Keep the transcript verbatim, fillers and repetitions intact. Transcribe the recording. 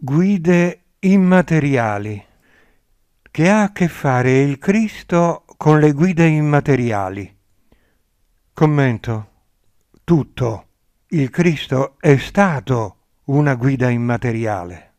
Guide immateriali. Che ha a che fare il Cristo con le guide immateriali? Commento. Tutto. Il Cristo è stato una guida immateriale.